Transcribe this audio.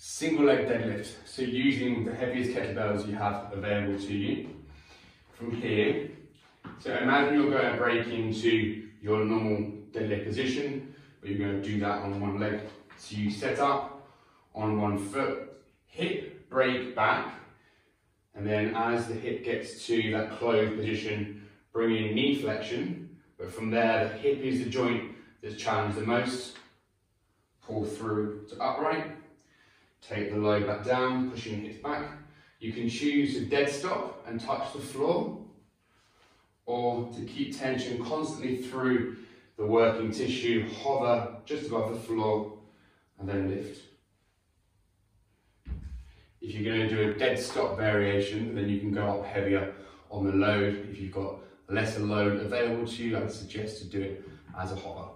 single leg deadlift. So using the heaviest kettlebells you have available to you. From here, so imagine you're going to break into your normal deadlift position, but you're going to do that on one leg. So you set up on one foot, hip break back, and then as the hip gets to that closed position, bring in knee flexion, but from there the hip is the joint that's challenged the most. Pull through to upright, take the load back down, pushing hips back. You can choose to dead stop and touch the floor, or to keep tension constantly through the working tissue, hover just above the floor and then lift. If you're going to do a dead stop variation, then you can go up heavier on the load. If you've got lesser load available to you, I would suggest to do it as a hover.